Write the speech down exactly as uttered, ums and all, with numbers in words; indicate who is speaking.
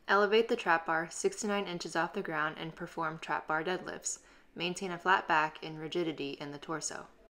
Speaker 1: Elevate the trap bar six to nine inches off the ground and perform trap bar deadlifts. Maintain a flat back and rigidity in the torso.